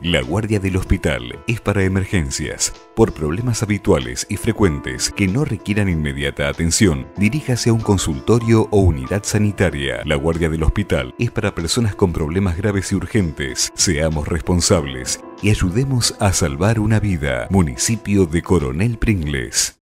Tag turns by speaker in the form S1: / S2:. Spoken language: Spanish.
S1: La guardia del hospital es para emergencias. Por problemas habituales y frecuentes que no requieran inmediata atención, diríjase a un consultorio o unidad sanitaria. La guardia del hospital es para personas con problemas graves y urgentes. Seamos responsables y ayudemos a salvar una vida. Municipio de Coronel Pringles.